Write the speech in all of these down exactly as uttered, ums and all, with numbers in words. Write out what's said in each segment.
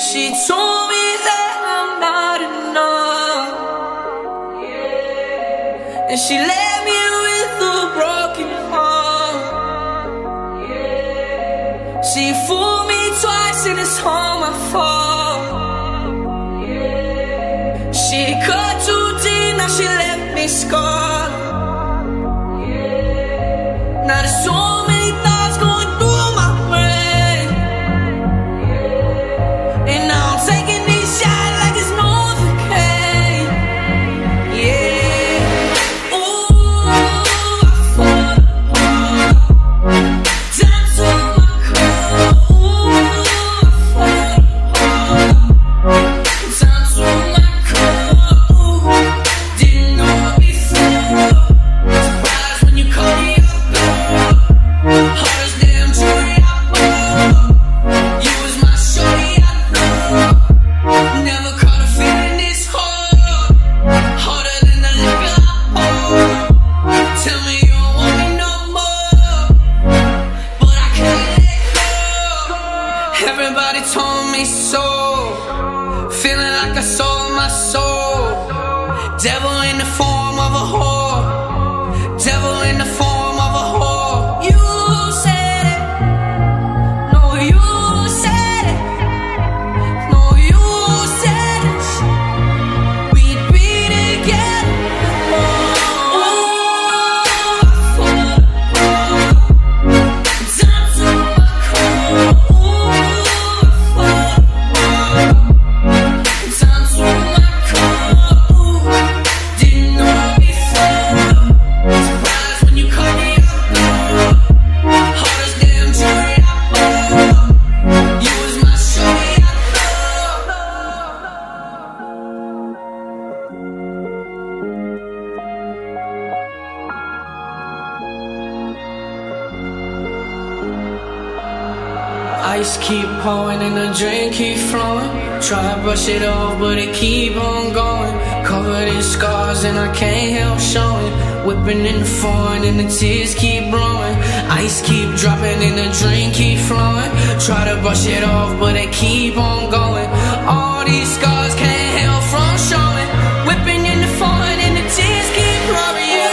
She told me that I'm not enough, and she left me with a broken heart. She fooled me twice and it's all my fault. She cut too deep, now she left me scarred. Now there's so many thoughts going through my brain, and now I'm taking these shots like it's Novocaine. Yeah. Ooh, I fall apart. Down to my core. Ooh, I fall apart. Down to my core. Ooh, didn't know before. Surprised when you call me up. Hardest damn jewelry I bought. You was my shorty, I know. Never caught a feeling this hard. Harder than the liquor I pour. Tell me you don't want me no more, but I can't let go. Everybody told me so. Feeling like I sold my soul. Devil in the form of a whore. Devil in the form of a whore. You said it. No, you said it. No, you said it. We'd be together. Ooh, I fall apart. Down to my core. Ooh, I fall apart. Down to my core. Ooh, didn't know before. Surprised when you call me up. Hardest damn jewelry I bought. You was my shorty, I Ice keep pouring and the drink keep flowing. Try to brush it off, but it keep on going. Covered in scars and I can't help showing. Whipping in the foreign and the tears keep blowing. Ice keep dropping and the drink keep flowing. Try to brush it off, but it keep on going. All these scars can't help from showing. Whipping in the foreign and the tears keep blowing. Yeah.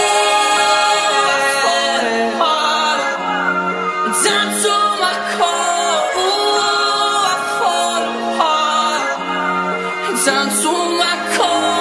Down to my core. Ooh, I fall apart. Down to my core.